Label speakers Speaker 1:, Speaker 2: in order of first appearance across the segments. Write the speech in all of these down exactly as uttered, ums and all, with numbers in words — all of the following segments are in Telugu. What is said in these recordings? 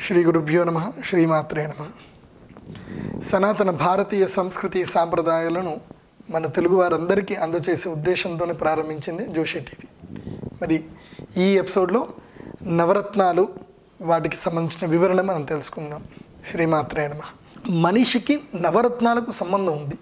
Speaker 1: శ్రీ గురుభ్యో నమః శ్రీమాత్రే నమః. సనాతన భారతీయ సంస్కృతి సాంప్రదాయాలను మన తెలుగు వారందరికీ అందజేసే ఉద్దేశంతోనే ప్రారంభించింది జోషి టీవీ. మరి ఈ ఎపిసోడ్లో నవరత్నాలు వాటికి సంబంధించిన వివరణ మనం తెలుసుకుందాం. శ్రీమాత్రే నమః. మనిషికి నవరత్నాలకు సంబంధం ఉంది.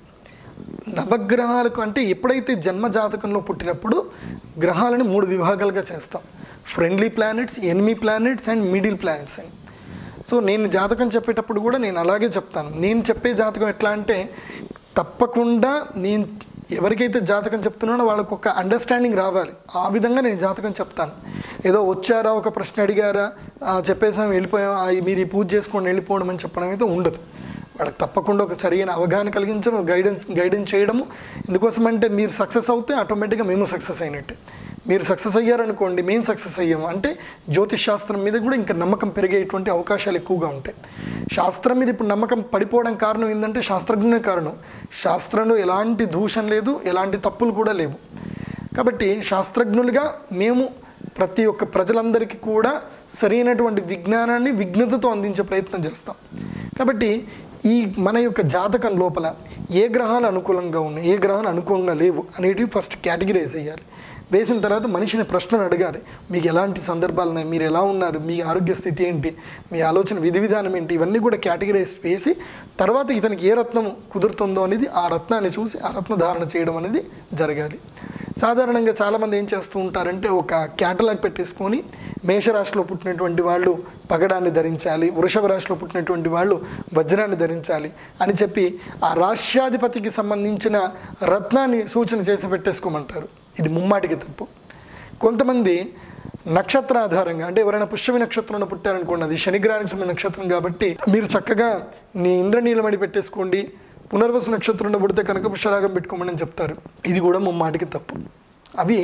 Speaker 1: నవగ్రహాలకు అంటే ఎప్పుడైతే జన్మజాతకంలో పుట్టినప్పుడు గ్రహాలను మూడు విభాగాలుగా చేస్తాం. Friendly planets, enemy planets and middle planets అని. సో నేను జాతకం చెప్పేటప్పుడు కూడా నేను అలాగే చెప్తాను. నేను చెప్పే జాతకం ఎట్లా అంటే తప్పకుండా నేను ఎవరికైతే జాతకం చెప్తున్నానో వాళ్ళకు ఒక అండర్స్టాండింగ్ రావాలి. ఆ విధంగా నేను జాతకం చెప్తాను. ఏదో వచ్చారా, ఒక ప్రశ్న అడిగారా, చెప్పేసాం వెళ్ళిపోయాం, మీరు ఈ పూజ చేసుకొని వెళ్ళిపోవడం అని చెప్పడం అయితే ఉండదు. వాళ్ళకి తప్పకుండా ఒక సరైన అవగాహన కలిగించడం, గైడెన్స్ గైడెన్స్ చేయడము. ఎందుకోసం అంటే మీరు సక్సెస్ అవుతే ఆటోమేటిక్గా మేము సక్సెస్ అయినట్టే. మీరు సక్సెస్ అయ్యారనుకోండి, మేము సక్సెస్ అయ్యాము అంటే జ్యోతిష్ శాస్త్రం మీద కూడా ఇంకా నమ్మకం పెరిగేటువంటి అవకాశాలు ఎక్కువగా ఉంటాయి. శాస్త్రం మీద ఇప్పుడు నమ్మకం పడిపోవడం కారణం ఏంటంటే శాస్త్రజ్ఞునే కారణం. శాస్త్రంలో ఎలాంటి దూషణ లేదు, ఎలాంటి తప్పులు కూడా లేవు. కాబట్టి శాస్త్రజ్ఞులుగా మేము ప్రతి ఒక్క ప్రజలందరికీ కూడా సరైనటువంటి విజ్ఞానాన్ని విజ్ఞతతో అందించే ప్రయత్నం చేస్తాం. కాబట్టి ఈ మన యొక్క జాతకం లోపల ఏ గ్రహాలు అనుకూలంగా ఉన్నాయి, ఏ గ్రహాలు అనుకూలంగా లేవు అనేటివి ఫస్ట్ కేటగిరైజ్ చేయాలి. వేసిన తర్వాత మనిషిని ప్రశ్నలు అడగాలి. మీకు ఎలాంటి సందర్భాలు ఉన్నాయి, మీరు ఎలా ఉన్నారు, మీ ఆరోగ్య స్థితి ఏంటి, మీ ఆలోచన విధి విధానం ఏంటి, ఇవన్నీ కూడా కేటగిరైజ్ వేసి తర్వాత ఇతనికి ఏ రత్నం కుదురుతుందో అనేది ఆ రత్నాన్ని చూసి ఆ రత్న ధారణ చేయడం అనేది జరగాలి. సాధారణంగా చాలామంది ఏం చేస్తూ ఉంటారంటే ఒక క్యాటలాగ్ పెట్టేసుకొని మేషరాశిలో పుట్టినటువంటి వాళ్ళు పగడాన్ని ధరించాలి, వృషభ రాశిలో పుట్టినటువంటి వాళ్ళు వజ్రాన్ని ధరించాలి అని చెప్పి ఆ రాష్ట్రాధిపతికి సంబంధించిన రత్నాన్ని సూచన చేసి పెట్టేసుకోమంటారు. ఇది ముమ్మాటికి తప్పు. కొంతమంది నక్షత్ర ఆధారంగా అంటే ఎవరైనా పుష్యమి నక్షత్రంలో పుట్టారనుకోండి, అది శనిగ్రహానికి సంబంధించిన నక్షత్రం కాబట్టి మీరు చక్కగా నీ ఇంద్రనీలమణి పెట్టేసుకోండి, పునర్వసు నక్షత్రంలో పుడితే కనుక పుష్యరాగం పెట్టుకోమని చెప్తారు. ఇది కూడా ముమ్మాటికి తప్పు. అవి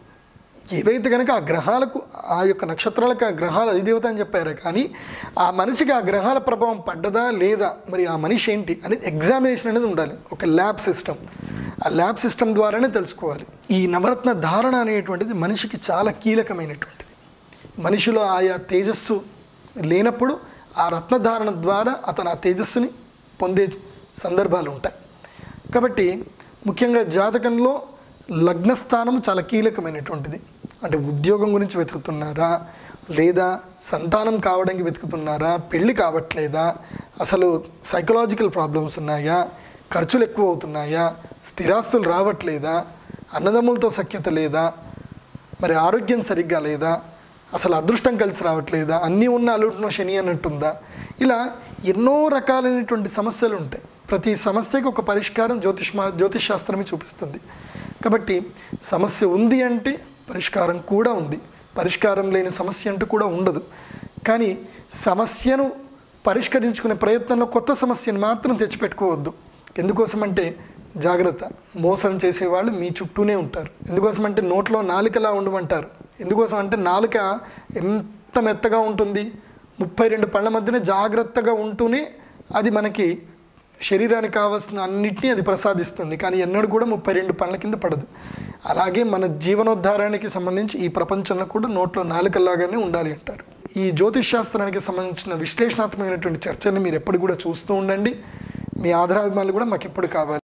Speaker 1: ఏవైతే కనుక ఆ గ్రహాలకు, ఆ యొక్క నక్షత్రాలకు ఆ గ్రహాలు అధిదేవత అని చెప్పారు, కానీ ఆ మనిషికి ఆ గ్రహాల ప్రభావం పడ్డదా లేదా, మరి ఆ మనిషి ఏంటి అనేది ఎగ్జామినేషన్ అనేది ఉండాలి. ఒక ల్యాబ్ సిస్టమ్, ఆ ల్యాబ్ సిస్టమ్ ద్వారానే తెలుసుకోవాలి. ఈ నవరత్న ధారణ అనేటువంటిది మనిషికి చాలా కీలకమైనటువంటిది. మనిషిలో ఆయా తేజస్సు లేనప్పుడు ఆ రత్నధారణ ద్వారా అతను ఆ తేజస్సుని పొందే సందర్భాలు ఉంటాయి. కాబట్టి ముఖ్యంగా జాతకంలో లగ్నస్థానం చాలా కీలకమైనటువంటిది. అంటే ఉద్యోగం గురించి వెతుకుతున్నారా, లేదా సంతానం కావడానికి వెతుకుతున్నారా, పెళ్ళి కావట్లేదా, అసలు సైకలాజికల్ ప్రాబ్లమ్స్ ఉన్నాయా, ఖర్చులు ఎక్కువ అవుతున్నాయా, స్థిరాస్తులు రావట్లేదా, అన్నదమ్ములతో సఖ్యత లేదా, మరి ఆరోగ్యం సరిగ్గా లేదా, అసలు అదృష్టం కలిసి రావట్లేదా, అన్నీ ఉన్న అలుట్లో శని అన్నట్టుందా, ఇలా ఎన్నో రకాలైనటువంటి సమస్యలు ఉంటాయి. ప్రతి సమస్యకు ఒక పరిష్కారం జ్యోతిష్ జ్యోతిష్ శాస్త్రమే చూపిస్తుంది. కాబట్టి సమస్య ఉంది అంటే పరిష్కారం కూడా ఉంది. పరిష్కారం లేని సమస్య అంటూ కూడా ఉండదు. కానీ సమస్యను పరిష్కరించుకునే ప్రయత్నంలో కొత్త సమస్యను మాత్రం తెచ్చిపెట్టుకోవద్దు. ఎందుకోసమంటే జాగ్రత్త, మోసం చేసేవాళ్ళు మీ చుట్టూనే ఉంటారు. ఎందుకోసమంటే నోట్లో నాలుకలా ఉండమంటారు. ఎందుకోసం అంటే నాలుక ఎంత మెత్తగా ఉంటుంది, ముప్పై రెండు పళ్ళ మధ్యనే జాగ్రత్తగా ఉంటూనే అది మనకి శరీరానికి కావాల్సిన అన్నిటినీ అది ప్రసాదిస్తుంది. కానీ ఎన్నడూ కూడా ముప్పై రెండు పళ్ళ కింద పడదు. అలాగే మన జీవనోద్ధారానికి సంబంధించి ఈ ప్రపంచంలో కూడా నోట్లో నాలుకలాగానే ఉండాలి అంటారు. ఈ జ్యోతిష్ శాస్త్రానికి సంబంధించిన విశ్లేషణాత్మకమైనటువంటి చర్చని మీరు ఎప్పుడు కూడా చూస్తూ ఉండండి. మీ ఆధారాభిమానులు కూడా మాకు ఎప్పుడు కావాలి.